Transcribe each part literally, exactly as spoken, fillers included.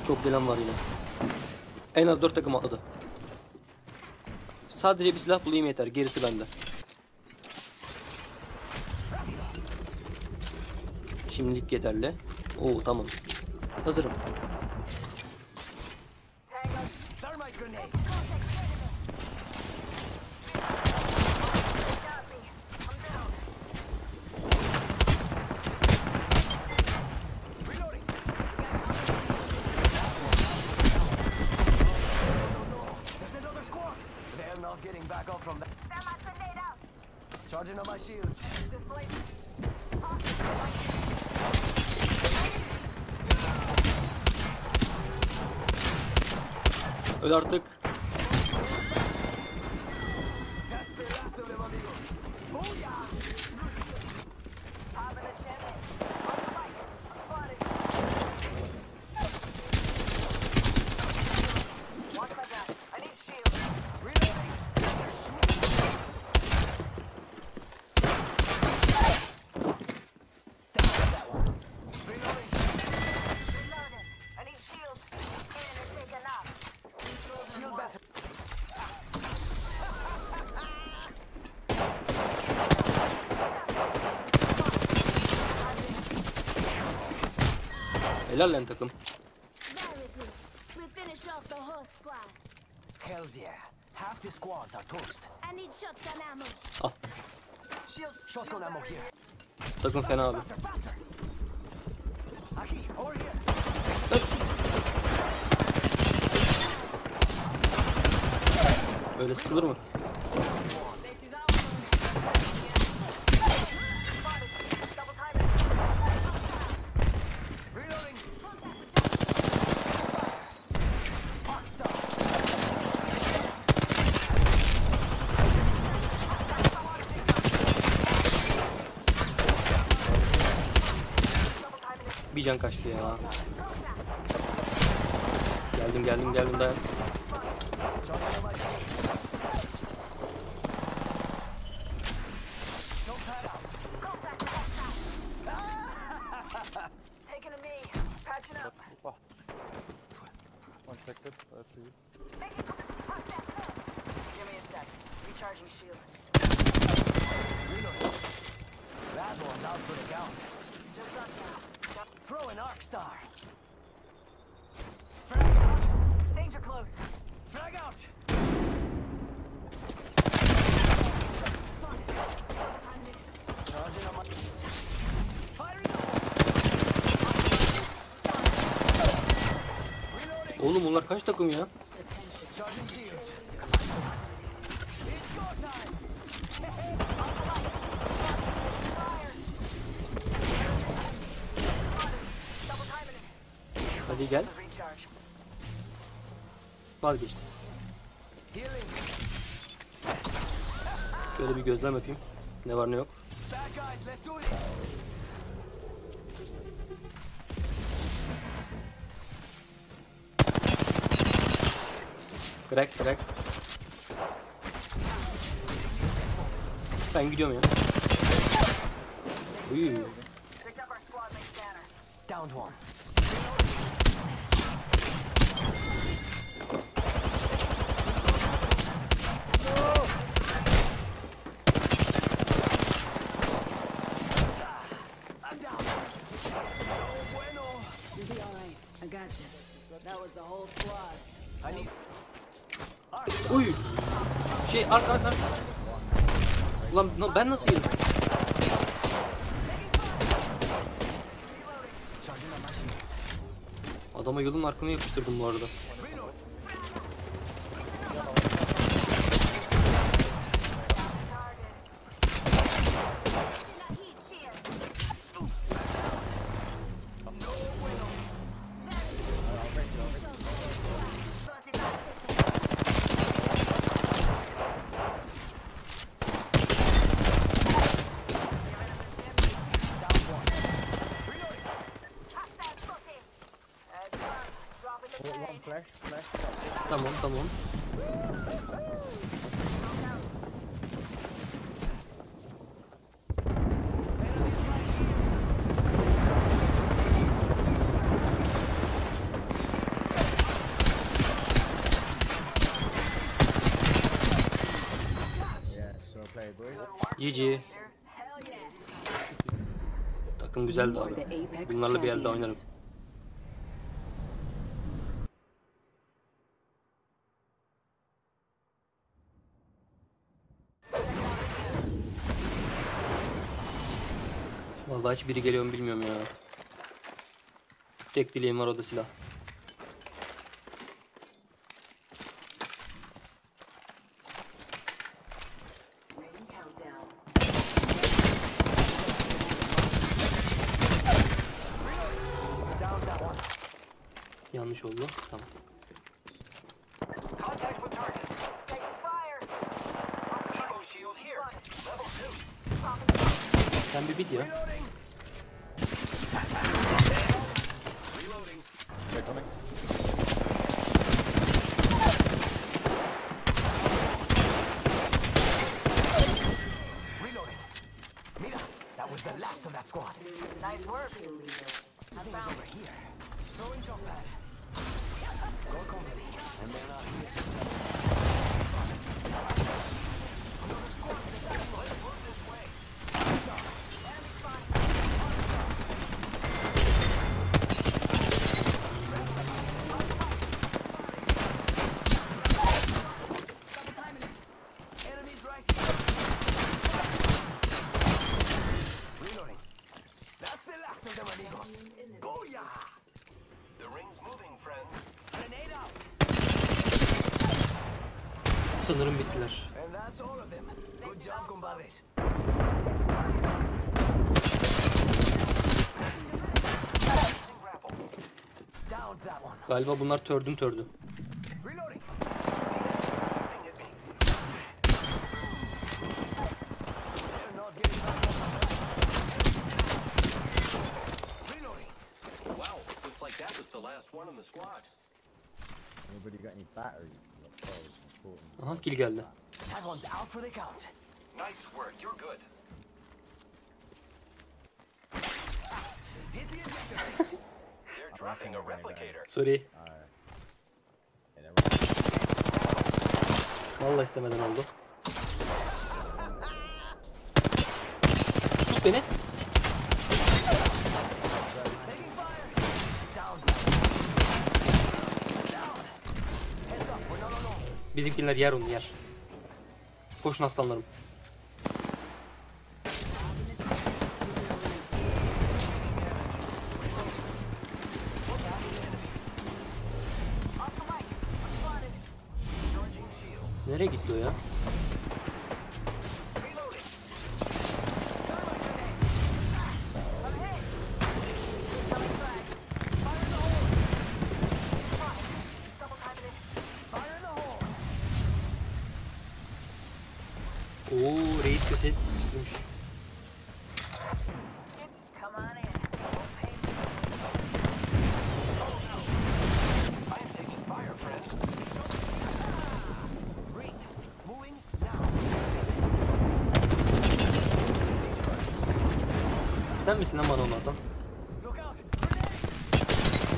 Çok gelen var yine. En az dört takım atladı. Sadece bir silah bulayım yeter. Gerisi bende. Şimdilik yeterli. Oo tamam. Hazırım. Charging on my shields. Öl artık. Helal lan takım. Hells yeah. Half the squads are toast. I need shotgun ammo. Al. Shotgun ammo here. Takım fena abi. Faster, faster. Aki, over here. Öyle sıkılır mı? Bir can kaçtı ya. Geldim geldim geldim dayan. Taking a knee. Patching up. One second, uh, please. Give me a sec. Recharging shield. Reload. That one's out for the count. Just us now. Stop. Throw an arc star. Frag out. Danger close. Frag out. Spotted. Time mix. Charging on my. Firing up. Reloading. Oğlum bunlar kaç takım ya? Charging shields. It's go time. Double timing it. Hadi gel. Recharge. Vazgeçtim. Healing. Şöyle bir gözlem yapayım. Ne var ne yok. Bad guys, let's do this. Crack crack. Ben gidiyorum ya. Uy. Picked up our squad mate scanner. Downed one. I'm down. Oh, bueno. You'll be all right. I got you. That was the whole squad. I need. Uy. Şey ark ark ark. Ulan na- ben nasıl yedim? Charging on my shields. Adama yılın arkını yapıştırdım bu arada. Heat shield. One flash, flash. Tamam tamam. G G. Takım güzeldi You are abi. the Apex Bunlarla bir elde oynarım. champions. Vallahi hiç biri geliyor mu bilmiyorum ya. Tek dileğim var, o da silah. Down that one. Yanlış oldu. Tamam. Contact with target. Taking fire. Evo shield here. Level two. Sen bir bit ya. Reloading. Reloading. They're coming. Reloading. Mira, that was the last of that squad. Nice work. I found over here. Throwing jump pad. Work on it. And then uh another squad is attacking. Let's move this way. Enemy spotted. Enemies rising. Reloading. That's the last of them, amigos. Booyah! The ring's moving, friends. Grenade out. Sanırım bittiler. And that's all of them. Good job, compadres. Down that one. Galiba bunlar tördün tördü. Reloading. They're not getting back up. Reloading. Wow, looks like that was the last one in the squad. Anybody got any batteries? Oh, it's important. Aha, kill geldi. That one's out for the count. Nice work, you're good. Hit the ejector seat. They're dropping a replicator. Sorry. Alright. And then Vallahi istemeden oldu. Tut beni. Taking fire. Down. Down. Heads up, we're not alone. Bizimkiler yer onu yer. Koşun aslanlarım. Off the mic. Spotted. Charging shield. Nereye gitti o ya? Reloading. Thermite grenade. I'm hit. Coming back. Fire in the hole. Spotted. Double timing it. Fire in the hole. Oo, reis köşeye sıçramış. Come on in. Won't pay me. I am taking fire, friends. Green. Moving now. Sen misin lan bana onlardan? Look out. Grenade.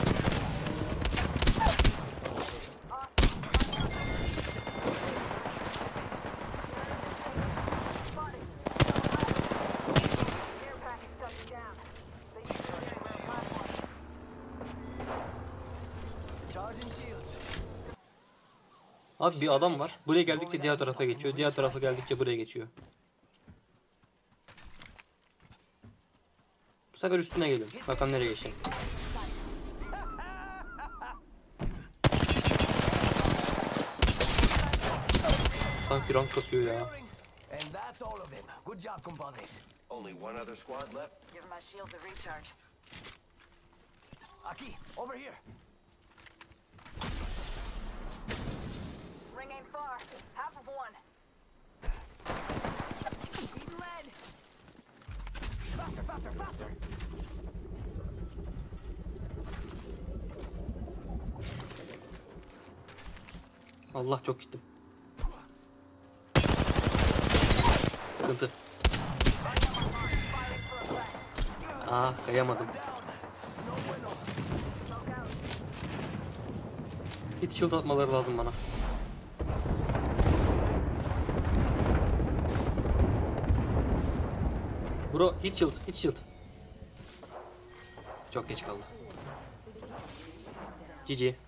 Spotted. Air package touching down. They use it anywhere platform. Charging shields. Abi bir adam var. Buraya geldikçe diğer tarafa geçiyor. Diğer tarafa geldikçe buraya geçiyor. Bu sefer üstüne geliyor. Bakalım nereye geçecek. Sanki rank kasıyor ya. And that's all of them. Good job, compadres. Only one other squad left. Give my shields a recharge. Aquí, over here. Ring ain't far. Half of one. Eating lead. Faster, faster, faster. Allah, çok gittim. Sıkıntı. Aa, kayamadım. Hit shield atmaları lazım bana. Bro hit shield, hit shield. Çok geç kaldı. G G.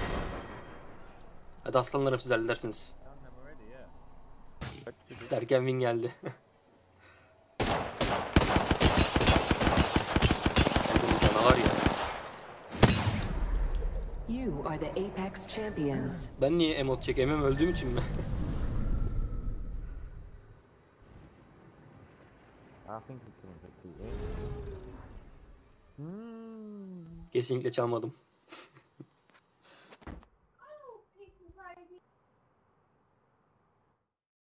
Hadi aslanlarım siz halledersiniz. Derken win geldi. Canavar ya. You are the Apex champions. Ben niye emot çekemem, öldüğüm için mi? I think he's doing pretty. Hmm. Kesinlikle çalmadım.